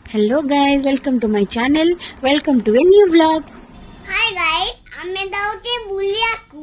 Hello guys, welcome to my channel. Welcome to a new vlog. Hi guys, ଆମେ ଯାଉଛେ ବୁଲିବାକୁ।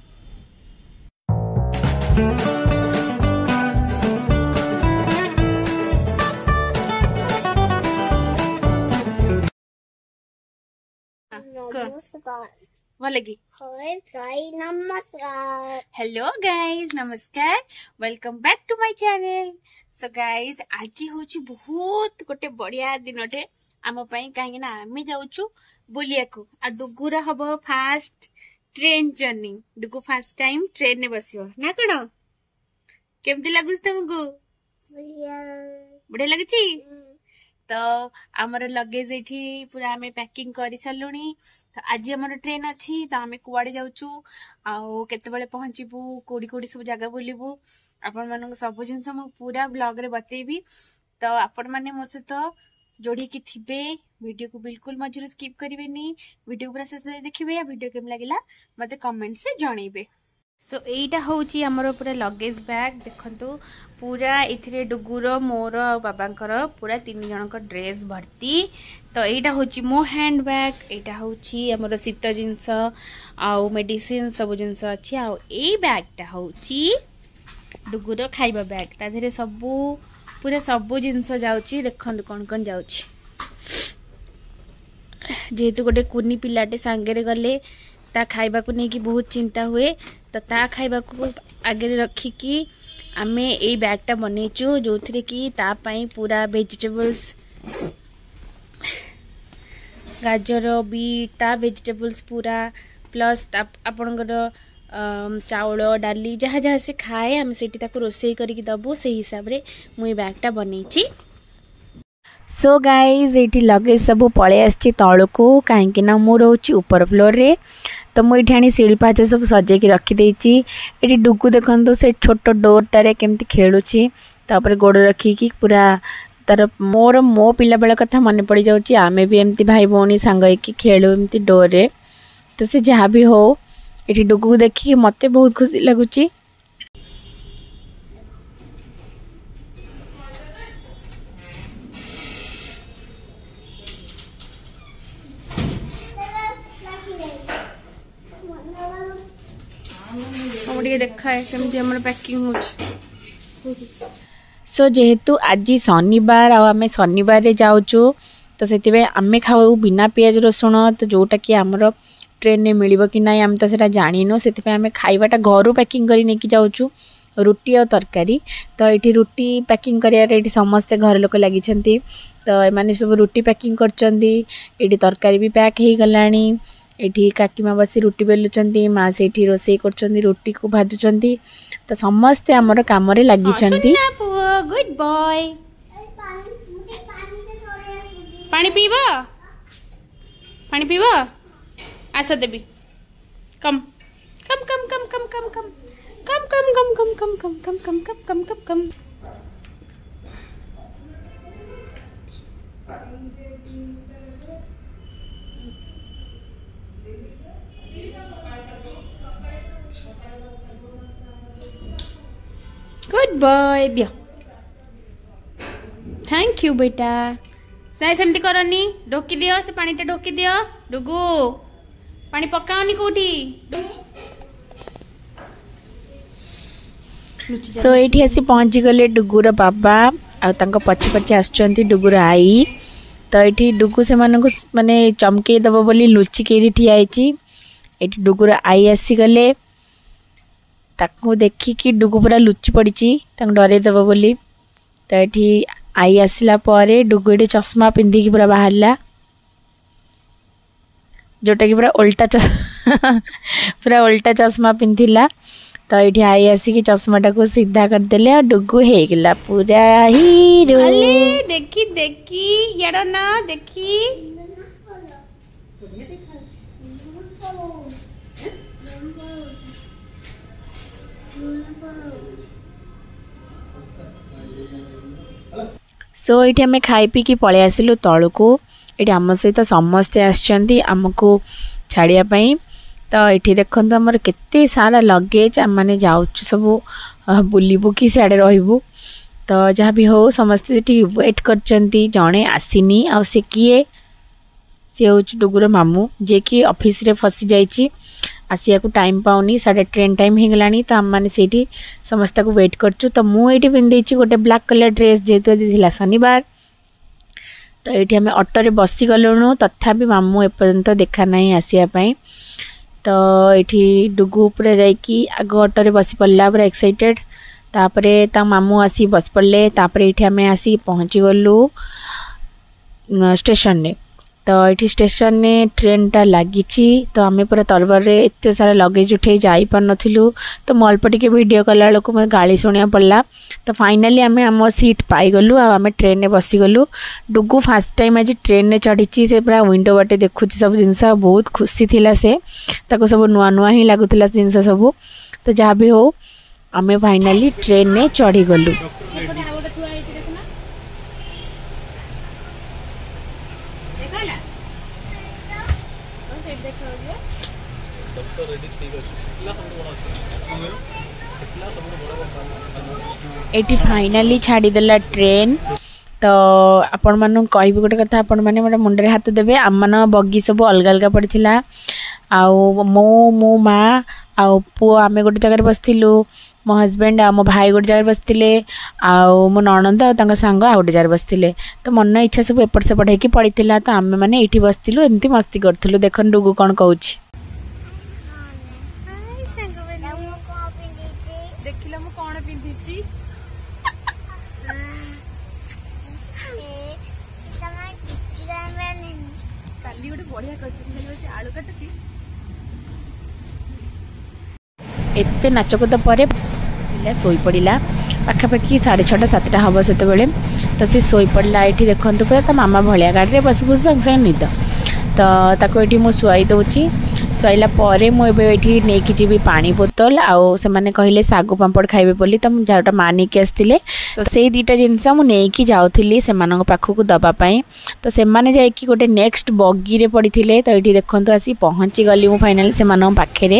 नमस्कार। वालेगी। हाय गाइस, नमस्कार। Hello guys, नमस्कार। Welcome back to my channel. So guys, आज होची बहुत गोटे बढ़िया दिनटे आम पई काहे ना आमे जाउछु बुलियाको आ डुगुरा हबो फास्ट ट्रेन जर्नी। डुगु फर्स्ट टाइम ट्रेन ने बसियो ना कोन केमती लागुस तुमको? बढ़िया लागुची। तो आमर लगेज एठी पूरा आमे पैकिंग करि सलुनी। तो आज हमर ट्रेन अछि तो आमे कुआडे जाउछु आ केते बेले पहुंचीबू कोडी कोडी सब जगह बुलिबू आपण मानन सब जिंस हम पूरा ब्लॉग रे बतेबी। तो आपण माने मो से तो जोड़ी की थिबे वीडियो को बिल्कुल मझिरो स्किप करिवेनी। वीडियो पूरा शेष देखिबे। वीडियो केम लागिला मते कमेंट से जणैबे। सो एटा होची हमर पूरा लगेज बैग देखंतु पूरा इथिरे डुगुर मोर बाबांकर पूरा तीन जनक ड्रेस भर्ती। तो एटा होची मो हैंड बैग। एटा होची हमर शीत जिंस आउ मेडिसिन सब जिंस अछि। आउ ए बैगटा होची डुगुर खाइबा बैग। ता धरे सबु पूरा सबु जिंस जाउची। देखंतु कोन कोन जाउची। जेहेतु गोटे कुनी पिलाटे सांगरे गले ता खाइबा को नहीं कि बहुत चिंता हुए। तो ता खाइबा को आगे रखी कि आमे ए बैगटा बनेचु जो थरे कि ता पई पूरा वेजिटेबल्स गाजर बीटा वेजिटेबल्स पूरा प्लस आपनकर चाउल डाली जहाँ जहाँ से खाए आम से रोसई करके दबू से हिसाब रे मुई बैगटा बनईची। सो गाइज ये लगेज सब पलि आसी तौक कहीं मु रोची ऊपर फ्लोर रे। तो मुझे आनी सीढ़ी पाच सब सजे रखीदे। ये डुगु देखो से छोट डोरटार केमती खेलुची तापर गोड़ रखिकी पूरा तार मोर मो पिला बेला कथा मन पड़ जाऊँगी। आमे भी एमती भाई भौणी सांग होइकी खेलु एमती डोर रे। तो से जहाँ भी हो ये डुगु को देखिए मते बहुत खुशी लगुच। देखा है केमती हमर पैकिंग होछ। सो जेहेतु आज शनिवार आमे शनिवार रे जाउछु तो सेतिबे आमे खाऊ बिना पियाज रसुण। तो जोटा कि हमर ट्रेन ने मिलिबो कि नाही हम तो सेटा जानिनो। सेतिबे आमे खाइबाटा घरु पैकिंग करी नेकी जाउछु रुटी और तरकारी। तो ये रुटी पैकिंग करिया समस्ते घर लोक लगी। तो एमाने सब रुटी पैकिंग करचंदी। ये तरकारी भी पैक हो गलानी। एठी काकीमा बसी रुटी बेलुचंदी माँ से रोसई करचंदी रुटी को भाजुचंदी। तो समस्ते हमर काम रे लागी चंदी। Good boy. पानी पीबो पानी पीबो आशा देबी come come come come come come come come come come come come come come come come come come. Good boy दियो। थैंक यू बेटा। नहीं सेमती करनी ढोकी दियो से पानीटा ढोकी दियो। डुगु पानी पकाओनी कोठी। सो ये आसी पहुँची गले डुगुर बाबा आ पछे पछे आसुचंती डुगुर आई। तो ये डुगु से माने चमके दब बोली लुचिके ठिया ये डुगुर आई आसी गले ताकू देखिकी डुगु पूरा लुचि पड़ी डरे दब बोली। तो ये आई आसला परे डुगु ये चश्मा पिंधिकी पूरा बाहरला जोटा कि पूरा उल्टा पूरा उल्टा चश्मा पिंधिला। तो ये आई आसिकी चश्माटा को सीधा करदेले और डुगु हो गला पूरा हीरो। देखी देखी यार ना देखी सो ये आम खाई पी कि पलि आसिलु तलू। ये आम सहित समस्ते आसछंती आमको छाड़ियापाई। तो ये देखो आमर केते सारा लगेज आम मैंने जाऊँ सब बुलबू कि सियाड़े रही। तो जहाँ भी हो समस्ते वेट करचंती जड़े आसीनी आ से किए सी हूँ डुगुर मामू जे कि ऑफिस रे फसी जाइए आसिया को टाइम पाऊनी साढ़े ट्रेन टाइम हो गलानी तो आम मैंने से समस्त को वेट करचु। तो मुझे पिंधे गोटे ब्लैक कलर ड्रेस जेहेतु आज शनिवार तो ये आम ऑटो बसी गलुणु तथापि मामू एपर्यंत देखा ना आसापी। तो ये डुगु पूरा जाकि आग ऑटो बसी पड़ा पूरा एक्साइटेड तापरे ता मामू आसी बस पड़े तापरे ये आम आसी पहुँची गलु स्टेशन ने। तो ये स्टेशन ने ट्रेन टा लगी तो आम पूरा तरबर एत सारा लगेज उठे जापर नथिलु तो मैं अल्प टिके वीडियो कला बेलू मैं गाली शुणा पड़ा। तो फाइनाली आम आम सीट पाईगलु आम ट्रेन में बसीगलु। डुगु फास्ट टाइम आज ट्रेन में चढ़ी से पूरा विंडो बाटे देखुँ सब जिनस बहुत खुशी थिला से सब नुआ नुआ ही लगुला जिनस सब। तो जहाँ भी हो आम फाइनाली ट्रेन में चढ़ी गलु। एटी फाइनाली छाड़ीदेला ट्रेन। तो आपण मान कह गोटे कथा आपण मैंने मोटे मुंडे हाथ देवे आम मान बगी सब अलग अलग पड़ा मो माँ आउ पुओ आम गोटे जगह बसलु मो हजबैंड आ मो भाई गोटे जगह बसते मो ननद आ सांग आ गोटे जगह बसते। तो मन इच्छा सब एपट सेपट होगी पड़ा तो आम मैंने ये बसलु एमती मस्ती करूँ। देख डुगु कौन कहूँ देखिल मु कौन पिंधी काली गोटे बढ़िया आलू काटुची एते नाचकूद पर पिला शोई पड़ा पाखापाखि 6:30 7टा हम से तो सी शोई पड़ा। ये देखु पूरा ता मामा भाया गाड़ी में बस बस संगे संगे निद तो ये मुझे शुआई दूची शुआला मुझे नहीं जी पानी बोतल आउ से कहले सागु पापड़ खाइबे बोली तो मुझे माँ नहीं आसते तो से दुटा जिनस मुझे जाऊँगी से पाखक दवापाई। तो से जाकि गोटे नेक्स्ट बगी रे पड़ी थे तो ये देखु आसी पहुँची गली मु फाइनाली से पाखे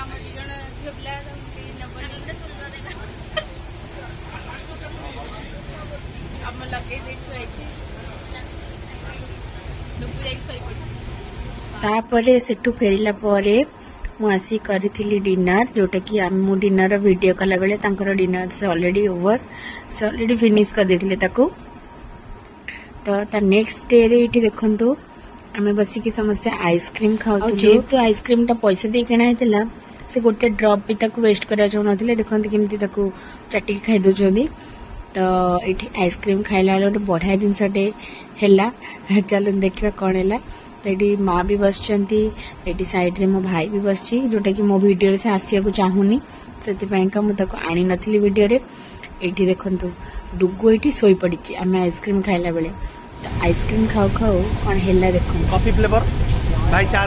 तापरे सेठू फेरिला परे मु आसी करी डिनर जोटा कि मु डिनर वीडियो कला बेले डिनर से ऑलरेडी ओवर से ऑलरेडी फिनिश कर देथिले ताको। तो नेक्स्ट डे रे इठी देखंतु आमे बसिकी समस्त आइसक्रीम खाउथु जेतु आइसक्रीम टा पैसा दे किना हेतला से गोटे ड्रॉप भी ताको वेस्ट करा चाहू नथिले देखंतु केमती ताको चाटी खाइ दोचोंदी। तो ये आइसक्रीम खाइला गोटे बढ़िया जिनसटे है चलो देखा कौन है। तो ये माँ भी बस ये साइड रे मो भाई भी बस जोटा कि मो वीडियो से आसिया को चाहूनी से मुझे आनी नी वीडियो रे। ये देखु डुगु ये शोई पड़ी आम आइसक्रीम खाइला बेले तो आइसक्रीम खाऊ खाऊ कौन है देखो कॉफी फ्लेवर भाई चार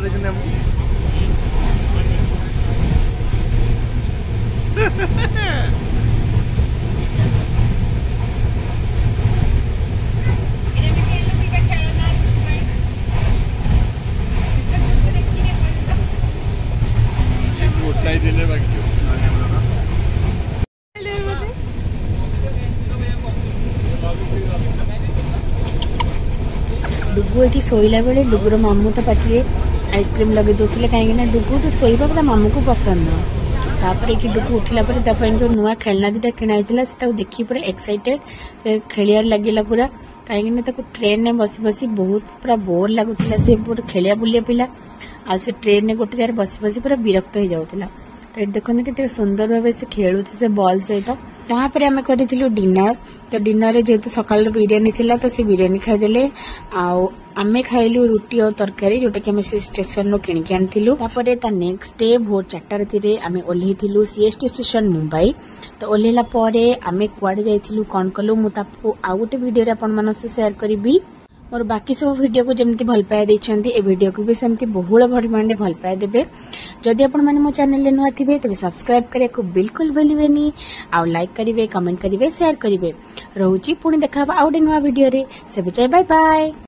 डुगु ये शोला बेले डुगुर मामू तो पाखे आइसक्रीम लगे दूसरे कहीं डुगु तो शोवा पूरा मामू को पसंद तापर ये डुगु उठला जो नुआ खेलना दुटा किणाई से देखी पूरा एक्साइटेड खेलियार लगे पूरा कहीं ट्रेन में बसी बसी बहुत पूरा बोर लगुला से पूरा खेलिया बुलिया पिला आ से ट्रेन में गोटे जगह बसी बसी पूरा विरक्त हो जाऊला। तो ये देखते कितने सुंदर भाव से खेलु से बॉल सहित। तापर आम करूँ डिनर तो डिनर जेहेतु सकाल बिरियानी थिला तो से बिरियानी खाईदे आम खाइलु रुटी और तरकारी जोटा कि से स्टेशन रू किणिक आनी। तापर ता नेक्स्ट डे भोर 4टा राति आम ओह्लैलु सीएसटी स्टेशन मुंबई। तो ओह्लैला आम कुआडे जाइलु कौन कलु मुझे आउ गोटे वीडियो आपण सेयार करी और बाकी सब वीडियो को जमती भल पाए देछंती ए वीडियो को भी सेमती बहुल परिमाण भल पाए देबे। जदि आपण माने मो चैनल ले नुआ थिबे तबे सब्सक्राइब करे को बिल्कुल भूलिबेनी आ लाइक करिवे कमेंट करिवे शेयर करिवे। रहूची पुणी देखा आउटे नुआ वीडियो रे से बाय बाय।